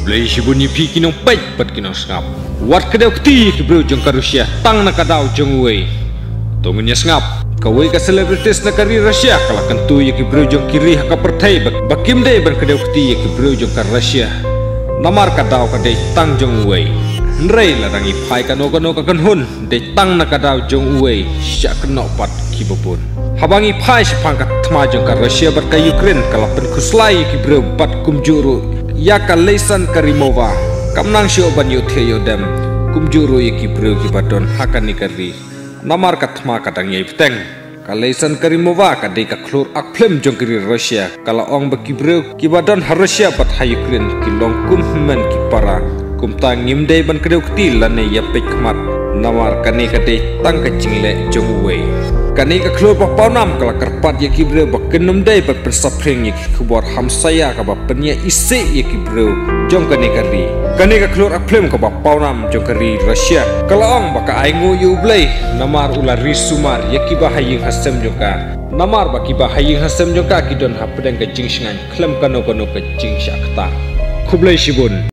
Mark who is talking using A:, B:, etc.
A: Blai shibuni pi kinong pait pat kinong sngap. Wat kadau kti ki bro jong ka Rusia tang na kadau jong wei. Tongunya sngap. Kawai ka celebrities na kari Rusia kala kantu ki bro jong kiri ka pertai bakim dei ban kadau kti ki bro jong ka Rusia. Namar kadau ka dei tang jong wei. Nrei la rangi pai ka no ka kanhun dei tang na kadau jong wei syak kenok pat ki bopun. Habangi pai sepangkat tma jong ka Rusia bar ka Ukraine kala pen kuslai ki bro pat kumjuru. Yaka Leisan Karimova kamnang sio ban yothe yodem kumjuru ki bro ki badon hakani kari namar katma kadang yai peteng ka Leisan Karimova ka de ka klur akplem jongkiri Rusia kala ong baki bro ki badon Rusia pat ha Ukraine ki long kum men ki para kumta ngimdei ban kedeu kti lane yapek kmat namar kani ka de tang ka jingle jongwei kani ka klur pa paunam kala karpat ki bro bakenum dei pat persapring ki khubor hamsaya ka ba penya ise ki bro jong kani ka klur akplem ka ba paunam jong kari Rusia kala ong baka aingu yu blai namar ulari sumar ki ba haying hasem jongka namar ba ki ba haying hasem jongka ki don ha pedang ka jingsingan klem kano ka jingsha kta khublai shibun